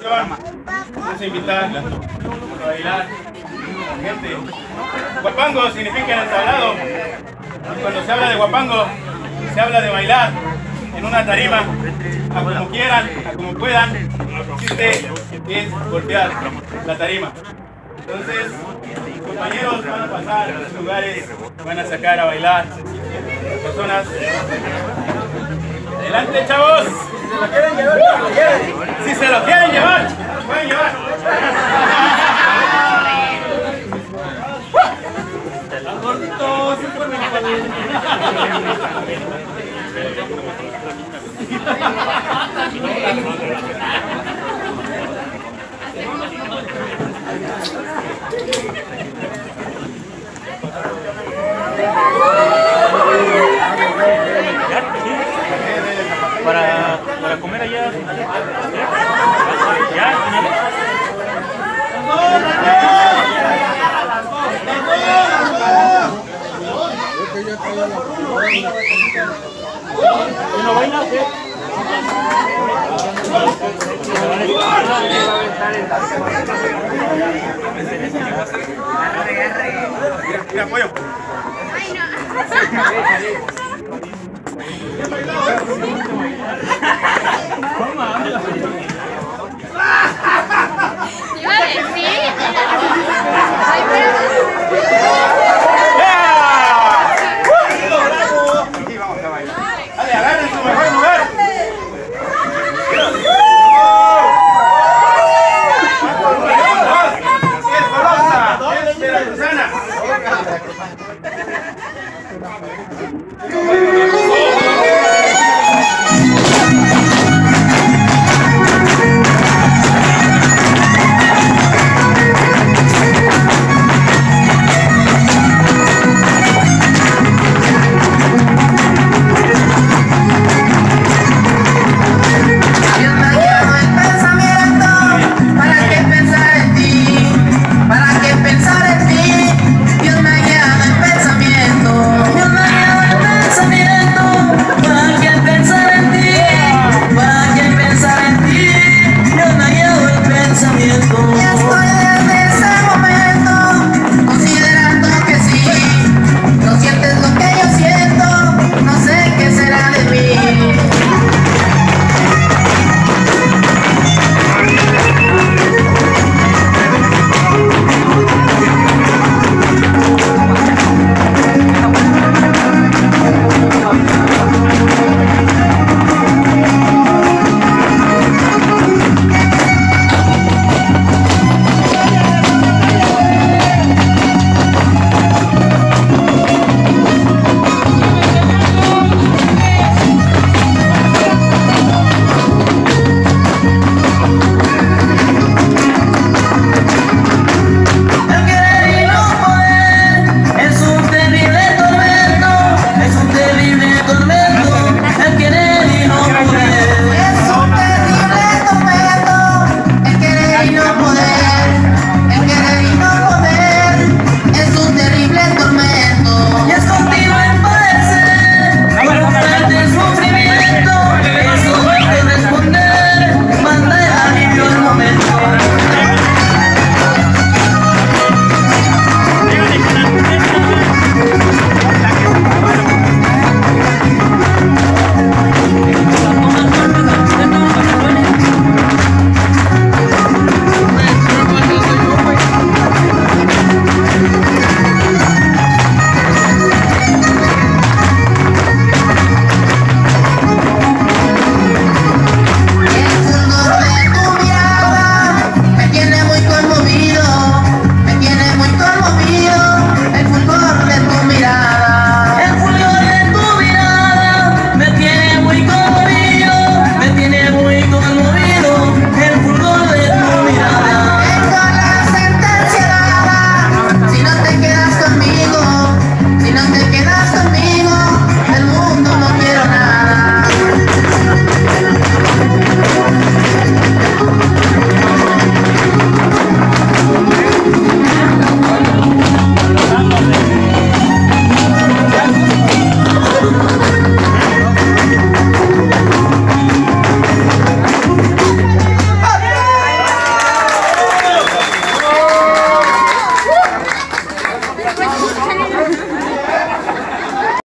Esteban, vamos a invitar a bailar gente. Guapango significa el entablado. Y cuando se habla de guapango, se habla de bailar en una tarima, a como quieran, a como puedan. El chiste es golpear la tarima. Entonces, compañeros van a pasar a los lugares, van a sacar a bailar las personas. ¡Adelante, chavos! Si se lo quieren llevar, si se lo quieren llevar, se lo pueden llevar. Gorditos, para comer allá. ¿Ya? ¿No baila? Mira, apoyo. Ay, no.